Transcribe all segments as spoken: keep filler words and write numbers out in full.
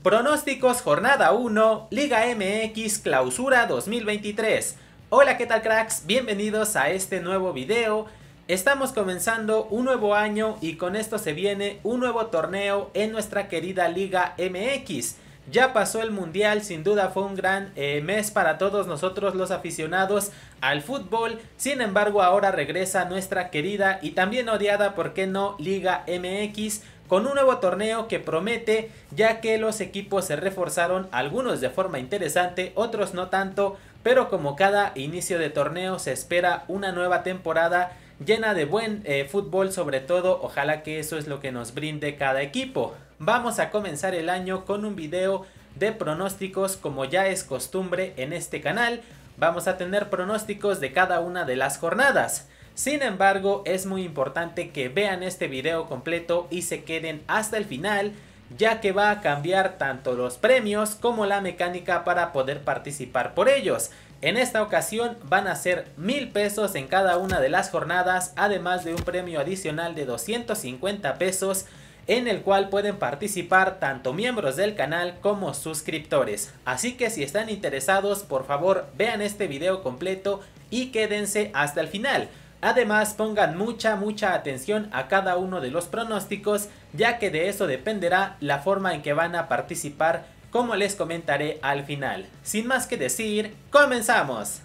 Pronósticos jornada uno, Liga M X Clausura dos mil veintitrés. Hola, ¿qué tal, cracks? Bienvenidos a este nuevo video. Estamos comenzando un nuevo año y con esto se viene un nuevo torneo en nuestra querida Liga M X. Ya pasó el mundial, sin duda fue un gran eh, mes para todos nosotros los aficionados al fútbol. Sin embargo, ahora regresa nuestra querida y también odiada, ¿por qué no?, Liga M X, con un nuevo torneo que promete, ya que los equipos se reforzaron, algunos de forma interesante, otros no tanto, pero como cada inicio de torneo se espera una nueva temporada llena de buen eh, fútbol, sobre todo. Ojalá que eso es lo que nos brinde cada equipo. Vamos a comenzar el año con un video de pronósticos, como ya es costumbre en este canal. Vamos a tener pronósticos de cada una de las jornadas. Sin embargo, es muy importante que vean este video completo y se queden hasta el final, ya que va a cambiar tanto los premios como la mecánica para poder participar por ellos. En esta ocasión van a ser mil pesos en cada una de las jornadas, además de un premio adicional de doscientos cincuenta pesos, en el cual pueden participar tanto miembros del canal como suscriptores. Así que si están interesados, por favor vean este video completo y quédense hasta el final. Además, pongan mucha mucha atención a cada uno de los pronósticos, ya que de eso dependerá la forma en que van a participar, como les comentaré al final. Sin más que decir, ¡comenzamos!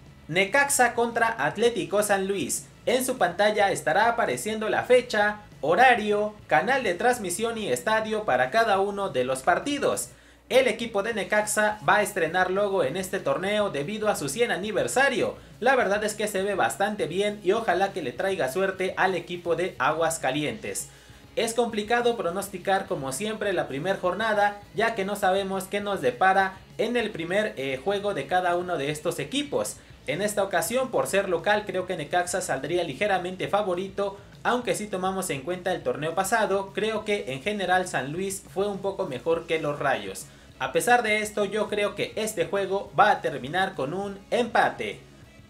Necaxa contra Atlético San Luis. En su pantalla estará apareciendo la fecha, horario, canal de transmisión y estadio para cada uno de los partidos. El equipo de Necaxa va a estrenar logo en este torneo debido a su cien aniversario. La verdad es que se ve bastante bien y ojalá que le traiga suerte al equipo de Aguascalientes. Es complicado pronosticar, como siempre, la primera jornada, ya que no sabemos qué nos depara en el primer eh, juego de cada uno de estos equipos. En esta ocasión, por ser local, creo que Necaxa saldría ligeramente favorito, aunque si tomamos en cuenta el torneo pasado, creo que en general San Luis fue un poco mejor que los Rayos. A pesar de esto, yo creo que este juego va a terminar con un empate.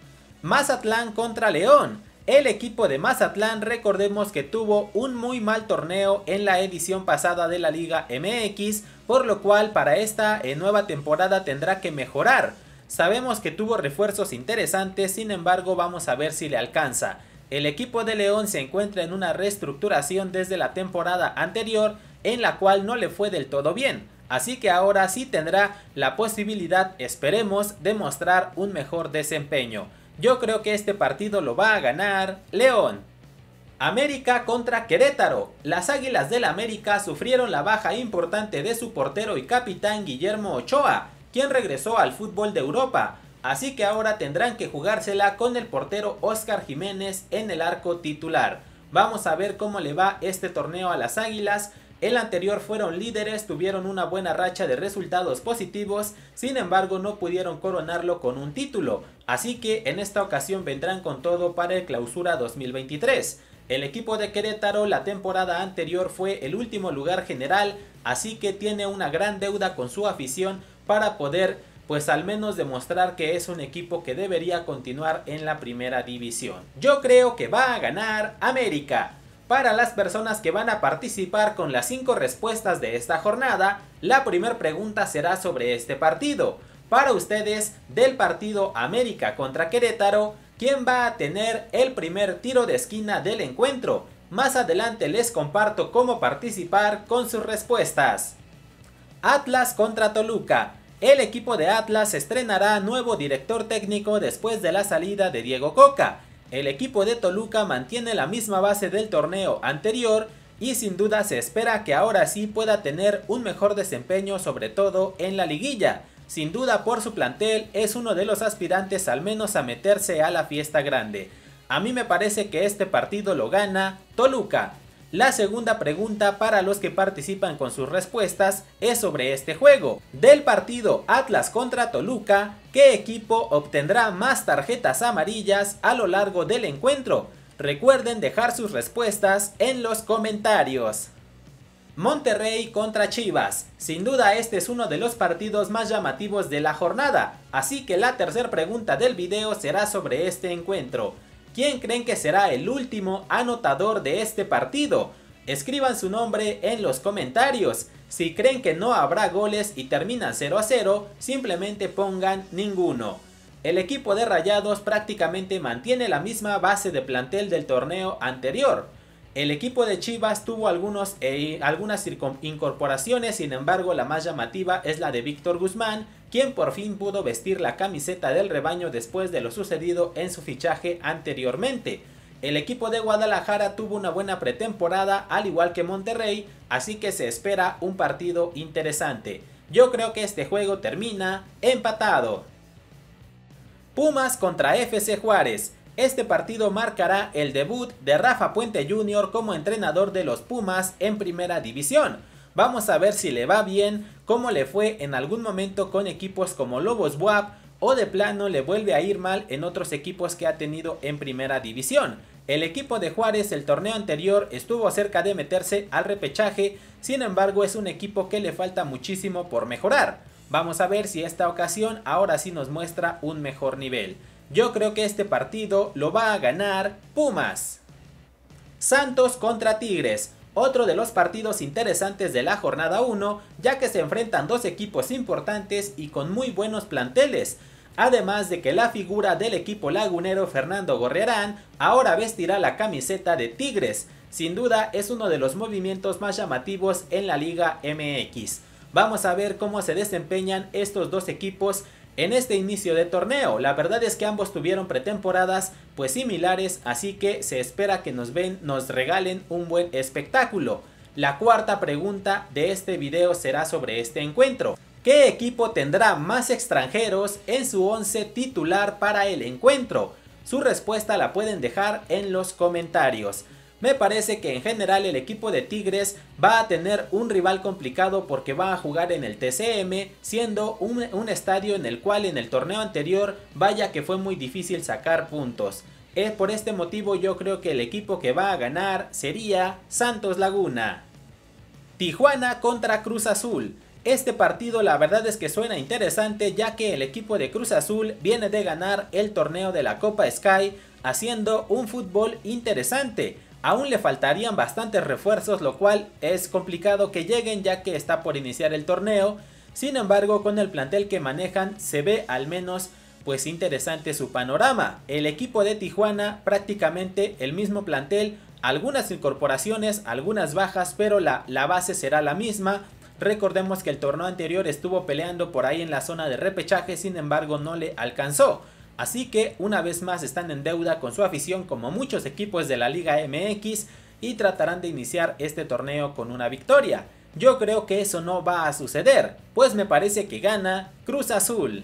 Mazatlán contra León. El equipo de Mazatlán, recordemos que tuvo un muy mal torneo en la edición pasada de la Liga M X, por lo cual para esta eh, nueva temporada tendrá que mejorar. Sabemos que tuvo refuerzos interesantes, sin embargo vamos a ver si le alcanza. El equipo de León se encuentra en una reestructuración desde la temporada anterior, en la cual no le fue del todo bien. Así que ahora sí tendrá la posibilidad, esperemos, de mostrar un mejor desempeño. Yo creo que este partido lo va a ganar León. América contra Querétaro. Las Águilas del América sufrieron la baja importante de su portero y capitán Guillermo Ochoa, quien regresó al fútbol de Europa. Así que ahora tendrán que jugársela con el portero Óscar Jiménez en el arco titular. Vamos a ver cómo le va este torneo a las Águilas. El anterior fueron líderes, tuvieron una buena racha de resultados positivos, sin embargo no pudieron coronarlo con un título. Así que en esta ocasión vendrán con todo para el Clausura dos mil veintitrés. El equipo de Querétaro la temporada anterior fue el último lugar general, así que tiene una gran deuda con su afición para poder, pues al menos demostrar que es un equipo que debería continuar en la primera división. Yo creo que va a ganar América. Para las personas que van a participar con las cinco respuestas de esta jornada, la primera pregunta será sobre este partido. Para ustedes, del partido América contra Querétaro, ¿quién va a tener el primer tiro de esquina del encuentro? Más adelante les comparto cómo participar con sus respuestas. Atlas contra Toluca. El equipo de Atlas estrenará nuevo director técnico después de la salida de Diego Coca. El equipo de Toluca mantiene la misma base del torneo anterior y sin duda se espera que ahora sí pueda tener un mejor desempeño, sobre todo en la liguilla. Sin duda, por su plantel es uno de los aspirantes al menos a meterse a la fiesta grande. A mí me parece que este partido lo gana Toluca. La segunda pregunta para los que participan con sus respuestas es sobre este juego. Del partido Atlas contra Toluca, ¿qué equipo obtendrá más tarjetas amarillas a lo largo del encuentro? Recuerden dejar sus respuestas en los comentarios. Monterrey contra Chivas. Sin duda este es uno de los partidos más llamativos de la jornada, así que la tercera pregunta del video será sobre este encuentro. ¿Quién creen que será el último anotador de este partido? Escriban su nombre en los comentarios. Si creen que no habrá goles y terminan cero a cero, simplemente pongan ninguno. El equipo de Rayados prácticamente mantiene la misma base de plantel del torneo anterior. El equipo de Chivas tuvo algunos, eh, algunas incorporaciones, sin embargo la más llamativa es la de Víctor Guzmán, quien por fin pudo vestir la camiseta del rebaño después de lo sucedido en su fichaje anteriormente. El equipo de Guadalajara tuvo una buena pretemporada, al igual que Monterrey, así que se espera un partido interesante. Yo creo que este juego termina empatado. Pumas contra F C Juárez. Este partido marcará el debut de Rafa Puente junior como entrenador de los Pumas en Primera División. Vamos a ver si le va bien, como le fue en algún momento con equipos como Lobos B U A P, o de plano le vuelve a ir mal en otros equipos que ha tenido en Primera División. El equipo de Juárez el torneo anterior estuvo cerca de meterse al repechaje, sin embargo es un equipo que le falta muchísimo por mejorar. Vamos a ver si esta ocasión ahora sí nos muestra un mejor nivel. Yo creo que este partido lo va a ganar Pumas. Santos contra Tigres. Otro de los partidos interesantes de la jornada uno, ya que se enfrentan dos equipos importantes y con muy buenos planteles. Además de que la figura del equipo lagunero Fernando Gorriarán ahora vestirá la camiseta de Tigres. Sin duda es uno de los movimientos más llamativos en la Liga M X. Vamos a ver cómo se desempeñan estos dos equipos en este inicio de torneo. La verdad es que ambos tuvieron pretemporadas pues similares, así que se espera que nos ven, nos regalen un buen espectáculo. La cuarta pregunta de este video será sobre este encuentro. ¿Qué equipo tendrá más extranjeros en su once titular para el encuentro? Su respuesta la pueden dejar en los comentarios. Me parece que en general el equipo de Tigres va a tener un rival complicado porque va a jugar en el T C M, siendo un, un estadio en el cual en el torneo anterior vaya que fue muy difícil sacar puntos. Es por este motivo yo creo que el equipo que va a ganar sería Santos Laguna. Tijuana contra Cruz Azul. Este partido la verdad es que suena interesante, ya que el equipo de Cruz Azul viene de ganar el torneo de la Copa Sky haciendo un fútbol interesante. Aún le faltarían bastantes refuerzos, lo cual es complicado que lleguen ya que está por iniciar el torneo. Sin embargo, con el plantel que manejan se ve al menos pues interesante su panorama. El equipo de Tijuana prácticamente el mismo plantel, algunas incorporaciones, algunas bajas, pero la, la base será la misma. Recordemos que el torneo anterior estuvo peleando por ahí en la zona de repechaje, sin embargo no le alcanzó. Así que una vez más están en deuda con su afición como muchos equipos de la Liga M X y tratarán de iniciar este torneo con una victoria. Yo creo que eso no va a suceder, pues me parece que gana Cruz Azul.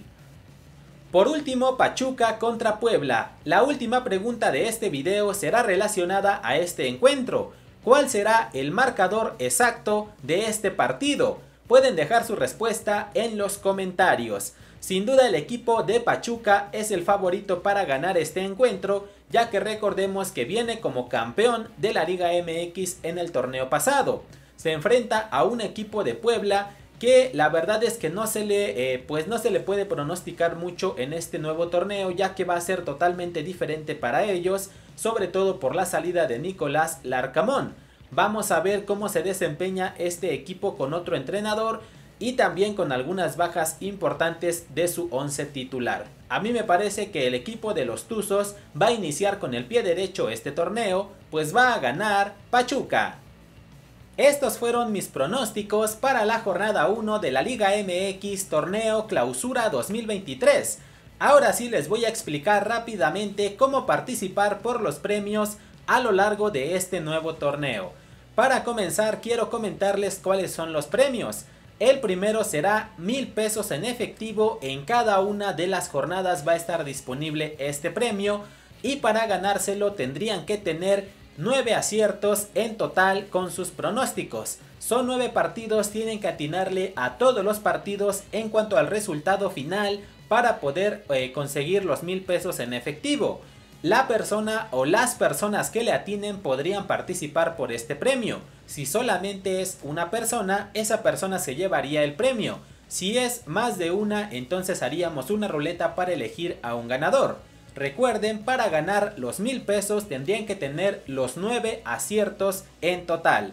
Por último, Pachuca contra Puebla. La última pregunta de este video será relacionada a este encuentro. ¿Cuál será el marcador exacto de este partido? Pueden dejar su respuesta en los comentarios. Sin duda el equipo de Pachuca es el favorito para ganar este encuentro, ya que recordemos que viene como campeón de la Liga M X en el torneo pasado. Se enfrenta a un equipo de Puebla que la verdad es que no se le, eh, pues no se le puede pronosticar mucho en este nuevo torneo, ya que va a ser totalmente diferente para ellos, sobre todo por la salida de Nicolás Larcamón. Vamos a ver cómo se desempeña este equipo con otro entrenador y también con algunas bajas importantes de su once titular. A mí me parece que el equipo de los Tuzos va a iniciar con el pie derecho este torneo, pues va a ganar Pachuca. Estos fueron mis pronósticos para la jornada uno de la Liga M X Torneo Clausura dos mil veintitrés. Ahora sí les voy a explicar rápidamente cómo participar por los premios a lo largo de este nuevo torneo. Para comenzar quiero comentarles cuáles son los premios. El primero será mil pesos en efectivo. En cada una de las jornadas va a estar disponible este premio y para ganárselo tendrían que tener nueve aciertos en total con sus pronósticos. Son nueve partidos, tienen que atinarle a todos los partidos en cuanto al resultado final para poder eh, conseguir los mil pesos en efectivo. La persona o las personas que le atinen podrían participar por este premio. Si solamente es una persona, esa persona se llevaría el premio. Si es más de una, entonces haríamos una ruleta para elegir a un ganador. Recuerden, para ganar los mil pesos tendrían que tener los nueve aciertos en total.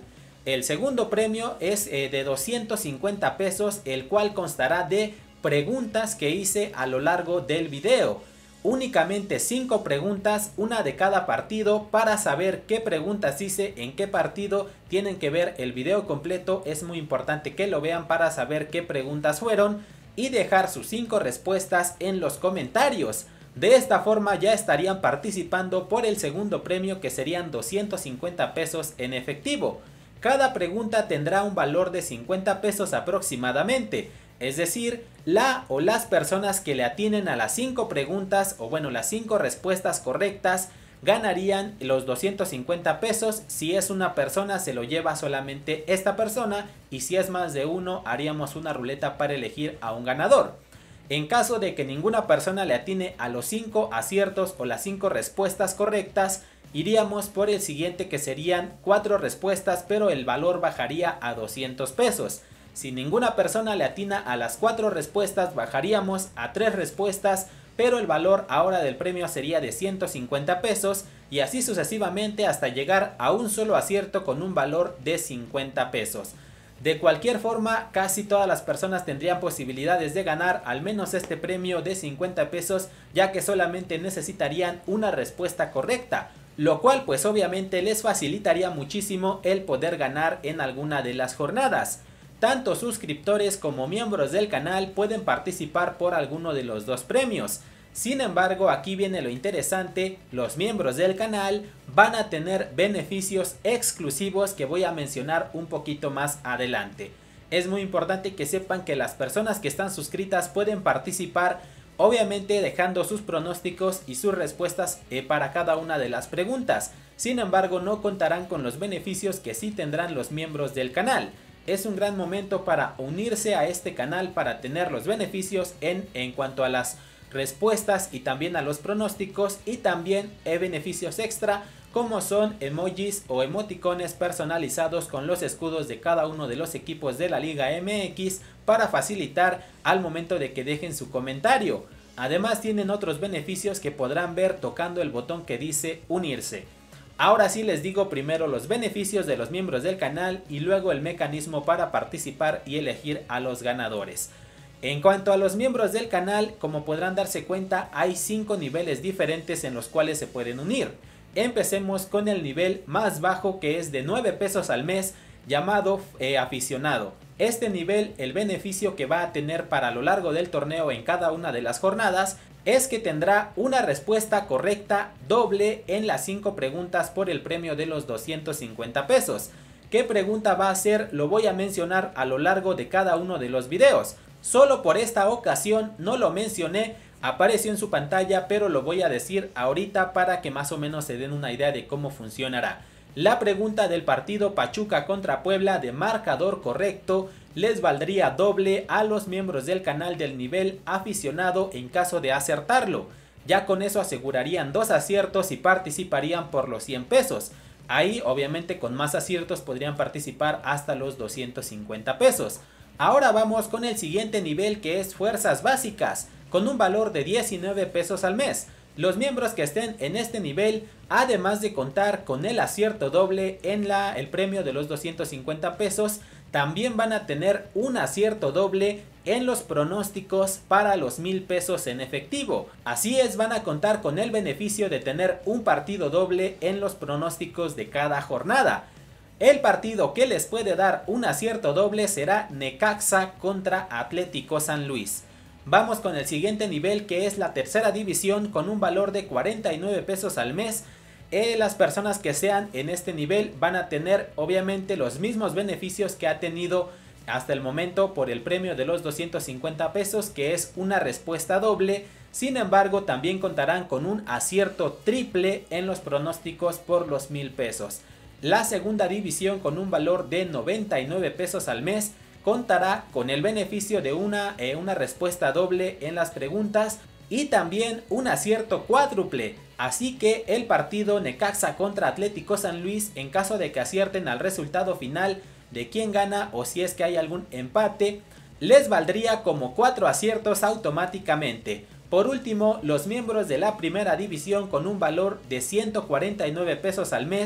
El segundo premio es eh, de doscientos cincuenta pesos, el cual constará de preguntas que hice a lo largo del video. Únicamente cinco preguntas, una de cada partido. Para saber qué preguntas hice en qué partido tienen que ver el video completo. Es muy importante que lo vean para saber qué preguntas fueron y dejar sus cinco respuestas en los comentarios. De esta forma ya estarían participando por el segundo premio, que serían doscientos cincuenta pesos en efectivo. Cada pregunta tendrá un valor de cincuenta pesos aproximadamente. Es decir, la o las personas que le atinen a las cinco preguntas, o bueno, las cinco respuestas correctas, ganarían los doscientos cincuenta pesos. Si es una persona, se lo lleva solamente esta persona, y si es más de uno, haríamos una ruleta para elegir a un ganador. En caso de que ninguna persona le atine a los cinco aciertos o las cinco respuestas correctas, iríamos por el siguiente, que serían cuatro respuestas, pero el valor bajaría a doscientos pesos. Si ninguna persona le atina a las cuatro respuestas, bajaríamos a tres respuestas, pero el valor ahora del premio sería de ciento cincuenta pesos, y así sucesivamente hasta llegar a un solo acierto con un valor de cincuenta pesos. De cualquier forma, casi todas las personas tendrían posibilidades de ganar al menos este premio de cincuenta pesos, ya que solamente necesitarían una respuesta correcta, lo cual pues obviamente les facilitaría muchísimo el poder ganar en alguna de las jornadas. Tanto suscriptores como miembros del canal pueden participar por alguno de los dos premios. Sin embargo, aquí viene lo interesante: los miembros del canal van a tener beneficios exclusivos que voy a mencionar un poquito más adelante. Es muy importante que sepan que las personas que están suscritas pueden participar, obviamente dejando sus pronósticos y sus respuestas eh, para cada una de las preguntas. Sin embargo, no contarán con los beneficios que sí tendrán los miembros del canal. Es un gran momento para unirse a este canal para tener los beneficios en, en cuanto a las respuestas y también a los pronósticos, y también eh, beneficios extra como son emojis o emoticones personalizados con los escudos de cada uno de los equipos de la Liga M X para facilitar al momento de que dejen su comentario. Además tienen otros beneficios que podrán ver tocando el botón que dice unirse. Ahora sí les digo primero los beneficios de los miembros del canal y luego el mecanismo para participar y elegir a los ganadores. En cuanto a los miembros del canal, como podrán darse cuenta, hay cinco niveles diferentes en los cuales se pueden unir. Empecemos con el nivel más bajo, que es de nueve pesos al mes, llamado eh, aficionado. Este nivel, el beneficio que va a tener para lo largo del torneo en cada una de las jornadas es que tendrá una respuesta correcta doble en las cinco preguntas por el premio de los doscientos cincuenta pesos. ¿Qué pregunta va a ser? Lo voy a mencionar a lo largo de cada uno de los videos. Solo por esta ocasión no lo mencioné, apareció en su pantalla, pero lo voy a decir ahorita para que más o menos se den una idea de cómo funcionará. La pregunta del partido Pachuca contra Puebla de marcador correcto les valdría doble a los miembros del canal del nivel aficionado en caso de acertarlo. Ya con eso asegurarían dos aciertos y participarían por los cien pesos. Ahí obviamente con más aciertos podrían participar hasta los doscientos cincuenta pesos. Ahora vamos con el siguiente nivel, que es fuerzas básicas, con un valor de diecinueve pesos al mes. Los miembros que estén en este nivel, además de contar con el acierto doble en la, el premio de los doscientos cincuenta pesos, también van a tener un acierto doble en los pronósticos para los mil pesos en efectivo. Así es, van a contar con el beneficio de tener un partido doble en los pronósticos de cada jornada. El partido que les puede dar un acierto doble será Necaxa contra Atlético San Luis. Vamos con el siguiente nivel, que es la tercera división, con un valor de cuarenta y nueve pesos al mes. Eh, las personas que sean en este nivel van a tener obviamente los mismos beneficios que ha tenido hasta el momento por el premio de los doscientos cincuenta pesos, que es una respuesta doble. Sin embargo, también contarán con un acierto triple en los pronósticos por los mil pesos. La segunda división, con un valor de noventa y nueve pesos al mes, contará con el beneficio de una, eh, una respuesta doble en las preguntas y también un acierto cuádruple. Así que el partido Necaxa contra Atlético San Luis, en caso de que acierten al resultado final de quién gana o si es que hay algún empate, les valdría como cuatro aciertos automáticamente. Por último, los miembros de la primera división, con un valor de ciento cuarenta y nueve pesos al mes,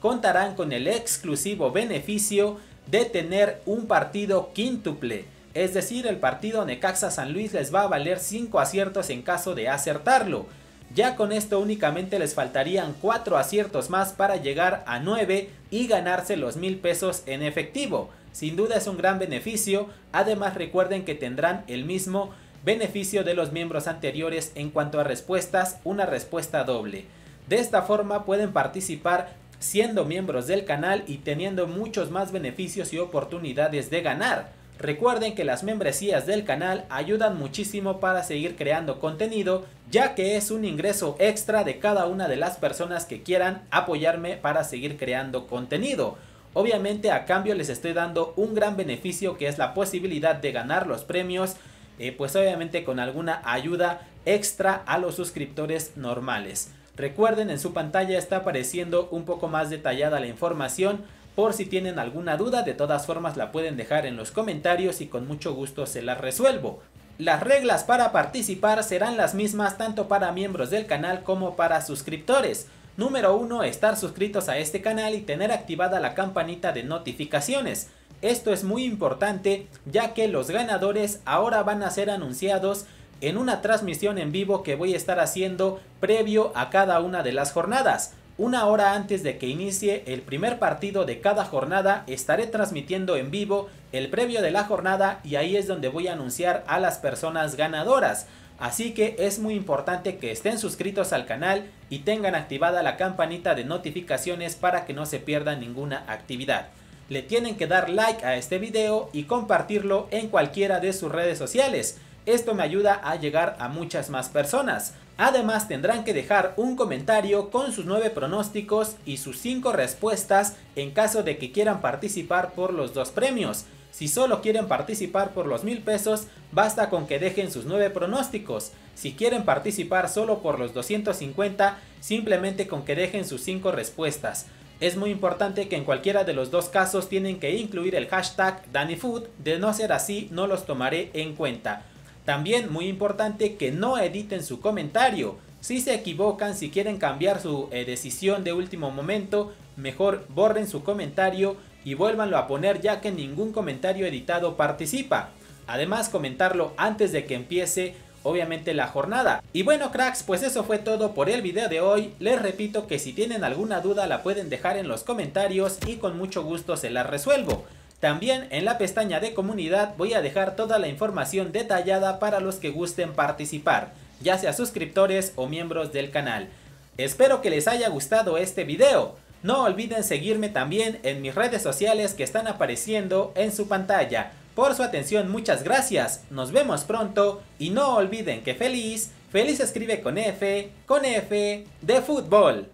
contarán con el exclusivo beneficio de tener un partido quíntuple. Es decir, el partido Necaxa-San Luis les va a valer cinco aciertos en caso de acertarlo. Ya con esto únicamente les faltarían cuatro aciertos más para llegar a nueve y ganarse los mil pesos en efectivo. Sin duda es un gran beneficio. Además recuerden que tendrán el mismo beneficio de los miembros anteriores en cuanto a respuestas, una respuesta doble. De esta forma pueden participar siendo miembros del canal y teniendo muchos más beneficios y oportunidades de ganar. Recuerden que las membresías del canal ayudan muchísimo para seguir creando contenido, ya que es un ingreso extra de cada una de las personas que quieran apoyarme para seguir creando contenido. Obviamente a cambio les estoy dando un gran beneficio, que es la posibilidad de ganar los premios, eh, pues obviamente con alguna ayuda extra a los suscriptores normales. Recuerden, en su pantalla está apareciendo un poco más detallada la información. Por si tienen alguna duda, de todas formas la pueden dejar en los comentarios y con mucho gusto se las resuelvo. Las reglas para participar serán las mismas tanto para miembros del canal como para suscriptores. Número uno, estar suscritos a este canal y tener activada la campanita de notificaciones. Esto es muy importante, ya que los ganadores ahora van a ser anunciados en una transmisión en vivo que voy a estar haciendo previo a cada una de las jornadas. Una hora antes de que inicie el primer partido de cada jornada estaré transmitiendo en vivo el previo de la jornada y ahí es donde voy a anunciar a las personas ganadoras. Así que es muy importante que estén suscritos al canal y tengan activada la campanita de notificaciones para que no se pierda ninguna actividad. Le tienen que dar like a este video y compartirlo en cualquiera de sus redes sociales. Esto me ayuda a llegar a muchas más personas. Además tendrán que dejar un comentario con sus nueve pronósticos y sus cinco respuestas en caso de que quieran participar por los dos premios. Si solo quieren participar por los mil pesos, basta con que dejen sus nueve pronósticos. Si quieren participar solo por los doscientos cincuenta, simplemente con que dejen sus cinco respuestas. Es muy importante que en cualquiera de los dos casos tienen que incluir el hashtag DaniFood, de no ser así no los tomaré en cuenta. También muy importante que no editen su comentario. Si se equivocan, si quieren cambiar su eh, decisión de último momento, mejor borren su comentario y vuélvanlo a poner, ya que ningún comentario editado participa. Además, comentarlo antes de que empiece obviamente la jornada. Y bueno cracks, pues eso fue todo por el video de hoy. Les repito que si tienen alguna duda la pueden dejar en los comentarios y con mucho gusto se las resuelvo. También en la pestaña de comunidad voy a dejar toda la información detallada para los que gusten participar, ya sea suscriptores o miembros del canal. Espero que les haya gustado este video. No olviden seguirme también en mis redes sociales que están apareciendo en su pantalla. Por su atención muchas gracias, nos vemos pronto y no olviden que feliz, feliz escribe con F, con F de fútbol.